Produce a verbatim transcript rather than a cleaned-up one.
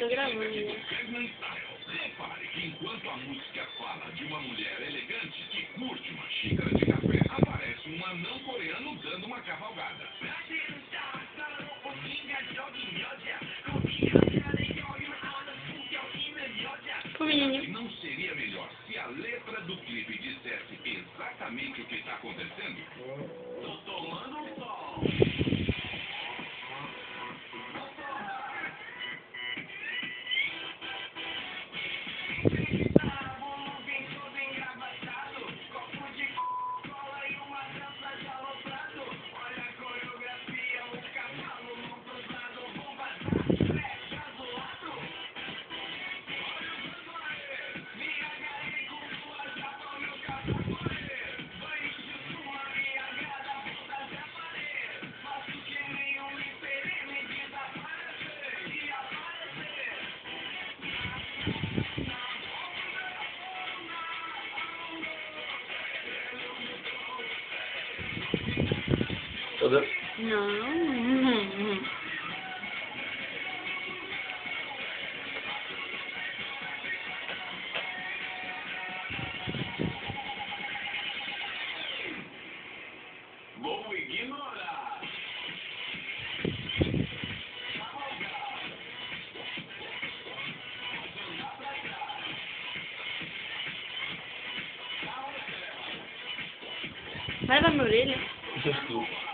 tô gravando. Repare que enquanto a música fala de uma mulher elegante que curte uma xícara de café, aparece um anão coreano dando uma cavalgada. E não seria melhor se a letra do clipe dissesse exatamente o que está acontecendo? Tô tomando um sol. Toda... Não. Vou ignorar. Vai na minha orelha. Desculpa.